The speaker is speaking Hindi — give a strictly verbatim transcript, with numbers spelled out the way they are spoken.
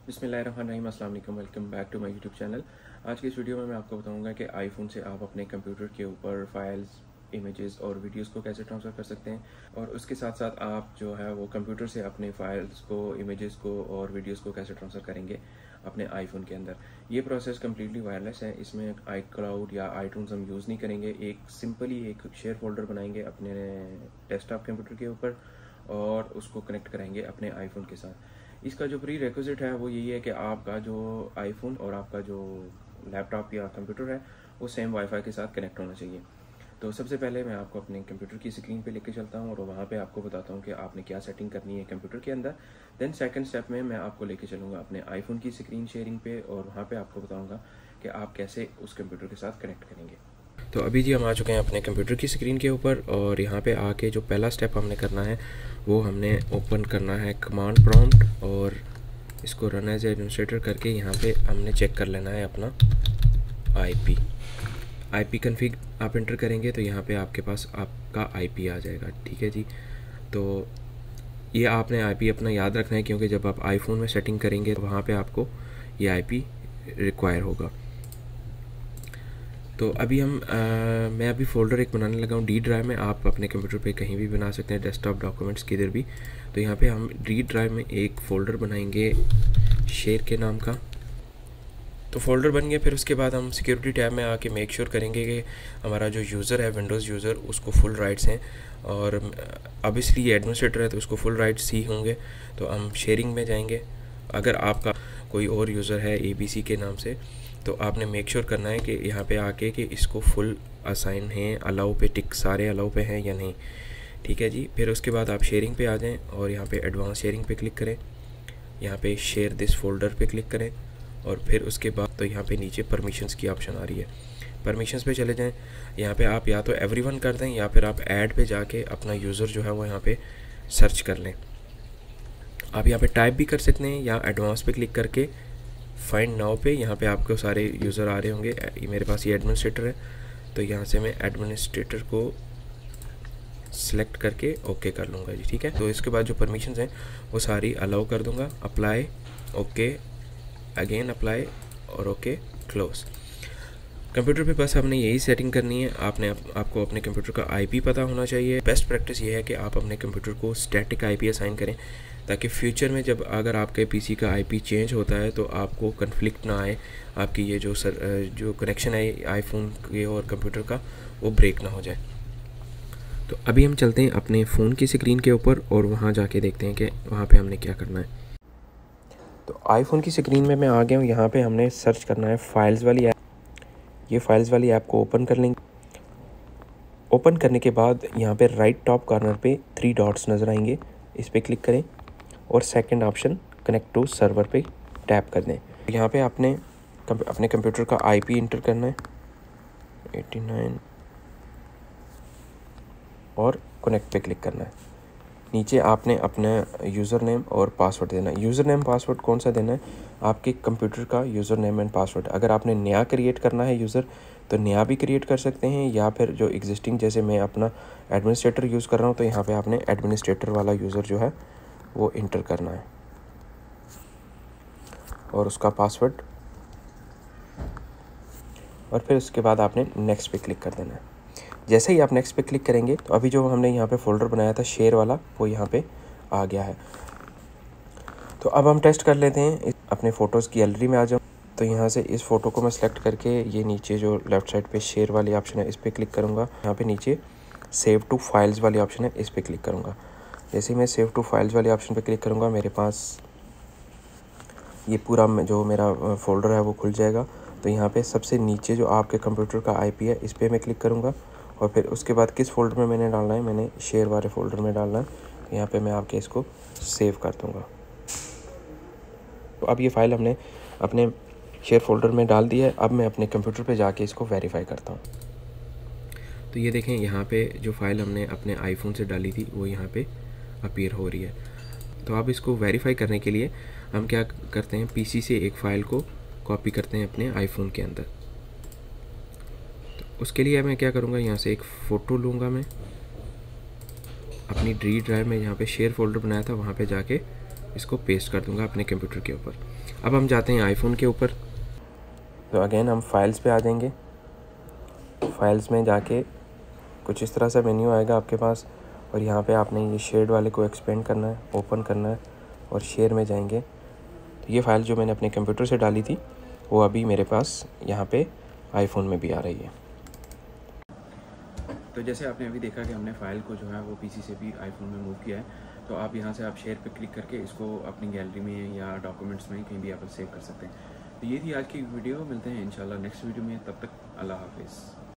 बिस्मिल्लाहिर्रहमानिर्रहीम, अस्सलाम वालेकुम, welcome back to my YouTube channel. आज की इस वीडियो में मैं आपको बताऊंगा कि आईफोन से आप अपने कंप्यूटर के ऊपर फाइल्स, इमेजेस और वीडियोस को कैसे ट्रांसफ़र कर सकते हैं, और उसके साथ साथ आप जो है वो कंप्यूटर से अपने फाइल्स को, इमेजेस को और वीडियोस को कैसे ट्रांसफ़र करेंगे अपने आईफोन के अंदर। ये प्रोसेस कम्प्लीटली वायरलेस है। इसमें आई क्लाउड या आईटून्स हम यूज़ नहीं करेंगे। एक सिंपली एक शेयर फोल्डर बनाएंगे अपने डेस्कटॉप कंप्यूटर के ऊपर और उसको कनेक्ट कराएंगे अपने आईफोन के साथ। इसका जो प्री रिक्विजिट है वो यही है कि आपका जो आईफोन और आपका जो लैपटॉप या कंप्यूटर है वो सेम वाईफाई के साथ कनेक्ट होना चाहिए। तो सबसे पहले मैं आपको अपने कंप्यूटर की स्क्रीन पे लेके चलता हूँ और वहाँ पे आपको बताता हूँ कि आपने क्या सेटिंग करनी है कंप्यूटर के अंदर। देन सेकंड स्टेप में मैं आपको लेके चलूँगा अपने आईफोन की स्क्रीन शेयरिंग पे और वहाँ पे आपको बताऊँगा कि आप कैसे उस कंप्यूटर के साथ कनेक्ट करेंगे। तो अभी जी हम आ चुके हैं अपने कंप्यूटर की स्क्रीन के ऊपर और यहाँ पे आके जो पहला स्टेप हमने करना है वो हमने ओपन करना है कमांड प्रॉम्प्ट और इसको रन एज एडमिनिस्ट्रेटर करके यहाँ पे हमने चेक कर लेना है अपना आईपी आईपी कन्फिग आप इंटर करेंगे तो यहाँ पे आपके पास आपका आईपी आ जाएगा। ठीक है जी, तो ये आपने आईपी अपना याद रखना है क्योंकि जब आप आईफोन में सेटिंग करेंगे तो वहाँ पे आपको ये आईपी रिक्वायर होगा। तो अभी हम आ, मैं अभी फ़ोल्डर एक बनाने लगा हूँ डी ड्राइव में। आप अपने कंप्यूटर पे कहीं भी बना सकते हैं, डेस्कटॉप, डॉक्यूमेंट्स किधर भी। तो यहाँ पे हम डी ड्राइव में एक फ़ोल्डर बनाएंगे शेयर के नाम का। तो फ़ोल्डर बन गया। फिर उसके बाद हम सिक्योरिटी टैब में आके मेक श्योर करेंगे कि हमारा जो यूज़र है विंडोज़ यूज़र उसको फुल राइट्स हैं, और अब इसलिए एडमिनिस्ट्रेटर है तो उसको फुल राइट्स ही होंगे। तो हम शेयरिंग में जाएंगे। अगर आपका कोई और यूज़र है ए बी सी के नाम से तो आपने मेक श्योर करना है कि यहाँ पे आके कि इसको फुल असाइन हैं, अलाउ पे टिक सारे अलाउ पे हैं या नहीं। ठीक है जी, फिर उसके बाद आप शेयरिंग पे आ जाएं और यहाँ पे एडवांस शेयरिंग पे क्लिक करें। यहाँ पे शेयर दिस फोल्डर पे क्लिक करें और फिर उसके बाद तो यहाँ पे नीचे परमिशंस की ऑप्शन आ रही है, परमिशंस पे चले जाएं। यहाँ पे आप या तो एवरीवन कर दें या फिर आप ऐड पे जाके अपना यूज़र जो है वो यहाँ पे सर्च कर लें। आप यहाँ पे टाइप भी कर सकते हैं या एडवांस पे क्लिक करके फाइंड नाउ पे यहाँ पे आपको सारे यूज़र आ रहे होंगे। मेरे पास ये एडमिनिस्ट्रेटर है तो यहाँ से मैं एडमिनिस्ट्रेटर को सिलेक्ट करके ओके कर लूँगा जी। ठीक है, तो इसके बाद जो परमिशंस हैं वो सारी अलाउ कर दूँगा। अप्लाई, ओके, अगेन अप्लाई और ओके, क्लोज। कंप्यूटर पे बस आपने यही सेटिंग करनी है। आपने आप, आपको अपने कंप्यूटर का आईपी पता होना चाहिए। बेस्ट प्रैक्टिस ये है कि आप अपने कंप्यूटर को स्टैटिक आईपी असाइन करें ताकि फ्यूचर में जब अगर आपके पीसी का आईपी चेंज होता है तो आपको कन्फ्लिक्ट ना आए, आपकी ये जो सर जो कनेक्शन है आईफोन के और कंप्यूटर का वो ब्रेक ना हो जाए। तो अभी हम चलते हैं अपने फ़ोन की स्क्रीन के ऊपर और वहाँ जाके देखते हैं कि वहाँ पे हमने क्या करना है। तो आईफोन की स्क्रीन में मैं आ गया हूँ। यहाँ पे हमने सर्च करना है फाइल्स वाली ऐप। ये फाइल्स वाली ऐप को ओपन कर लेंगे। ओपन करने के बाद यहाँ पे राइट टॉप कॉर्नर पे थ्री डॉट्स नज़र आएंगे, इस पर क्लिक करें और second option connect to server पे टैप कर दें। यहाँ पे आपने अपने कंप्यूटर का आईपी इंटर करना है एटी नाइन और कनेक्ट पे क्लिक करना है। नीचे आपने अपना यूज़र नेम और पासवर्ड देना है। यूज़र नेम पासवर्ड कौन सा देना है? आपके कंप्यूटर का यूज़र नेम एंड पासवर्ड। अगर आपने नया क्रिएट करना है यूज़र तो नया भी क्रिएट कर सकते हैं, या फिर जो एग्जिस्टिंग, जैसे मैं अपना एडमिनिस्ट्रेटर यूज़ कर रहा हूँ तो यहाँ पे आपने एडमिनिस्ट्रेटर वाला यूज़र जो है वो इंटर करना है और उसका पासवर्ड, और फिर उसके बाद आपने नेक्स्ट पे क्लिक कर देना है। जैसे ही आप नेक्स्ट पे क्लिक करेंगे तो अभी जो हमने यहाँ पे फ़ोल्डर बनाया था शेयर वाला वो यहाँ पे आ गया है। तो अब हम टेस्ट कर लेते हैं। अपने फ़ोटोज़ की गैलरी में आ जाऊँ तो यहाँ से इस फ़ोटो को मैं सेलेक्ट करके ये नीचे जो लेफ़्ट साइड पे शेयर वाली ऑप्शन है इस पर क्लिक करूँगा। यहाँ पे नीचे सेव टू फाइल्स वाली ऑप्शन है, इस पर क्लिक करूँगा। जैसे ही मैं सेव टू फाइल्स वाले ऑप्शन पे क्लिक करूँगा मेरे पास ये पूरा जो मेरा फ़ोल्डर है वो खुल जाएगा। तो यहाँ पे सबसे नीचे जो आपके कंप्यूटर का आईपी है इस पर मैं क्लिक करूँगा और फिर उसके बाद किस फोल्डर में मैंने डालना है, मैंने शेयर वाले फ़ोल्डर में डालना है। यहाँ पे मैं आपके इसको सेव कर दूँगा। तो अब ये फ़ाइल हमने अपने शेयर फोल्डर में डाल दी है। अब मैं अपने कंप्यूटर पे जाके इसको वेरीफाई करता हूँ। तो ये देखें यहाँ पे जो फ़ाइल हमने अपने आईफोन से डाली थी वो यहाँ पे अपीयर हो रही है। तो अब इसको वेरीफाई करने के लिए हम क्या करते हैं, पीसी से एक फ़ाइल को कॉपी करते हैं अपने आईफोन के अंदर। तो उसके लिए मैं क्या करूँगा, यहाँ से एक फ़ोटो लूँगा, मैं अपनी डी ड्राइव में यहाँ पे शेयर फोल्डर बनाया था वहाँ पे जाके इसको पेस्ट कर दूंगा अपने कंप्यूटर के ऊपर। अब हम जाते हैं आईफोन के ऊपर। तो अगेन हम फाइल्स पे आ जाएंगे। फाइल्स में जाके कुछ इस तरह सा मेन्यू आएगा आपके पास, और यहाँ पे आपने ये शेड वाले को एक्सपेंड करना है, ओपन करना है और शेयर में जाएंगे। तो ये फ़ाइल जो मैंने अपने कंप्यूटर से डाली थी वो अभी मेरे पास यहाँ पे आईफोन में भी आ रही है। तो जैसे आपने अभी देखा कि हमने फ़ाइल को जो है वो पीसी से भी आईफोन में मूव किया है, तो आप यहाँ से आप शेयर पे क्लिक करके इसको अपनी गैलरी में या डॉक्यूमेंट्स में कहीं भी आप सेव कर सकते हैं। तो ये थी आज की वीडियो, मिलते हैं इंशाल्लाह नेक्स्ट वीडियो में, तब तक अल्लाह हाफिज़।